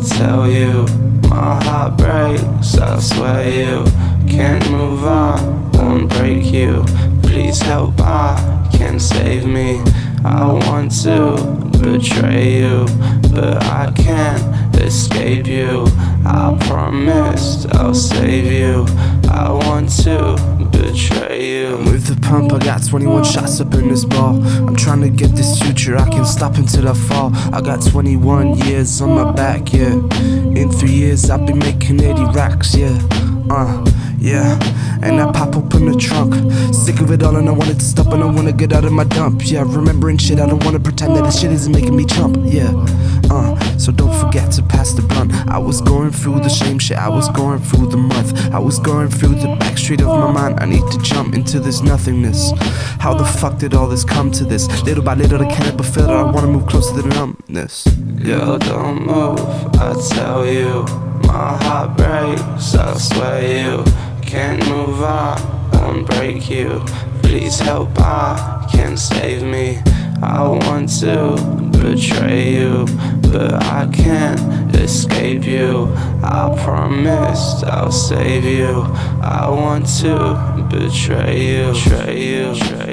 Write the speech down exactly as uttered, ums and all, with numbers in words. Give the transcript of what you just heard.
tell you my heart breaks, I swear you can't move on, won't break you. Please help, I can't save me. I want to betray you, but I can't escape you. I promised I'll save you. I want to betray you. With the pump, I got twenty-one shots up in this ball. I'm trying to get this future, I can't stop until I fall. I got twenty-one years on my back, yeah. In three years I'll be making eighty racks, yeah. Uh, yeah. And I pop open the trunk, sick of it all and I wanted to stop and I wanna get out of my dump. Yeah, remembering shit, I don't wanna pretend that this shit isn't making me jump. Yeah, uh, so don't forget to pass the blunt. I was going through the same shit, I was going through the month, I was going through the back street of my mind. I need to jump into this nothingness. How the fuck did all this come to this? Little by little I can't but feel that I wanna move closer to the numbness. Girl, don't move, I tell you my heart breaks, I swear you can't move on, won't break you. Please help, I can't save me. I want to betray you, but I can't escape you. I promised I'll save you. I want to betray you, betray you, betray you.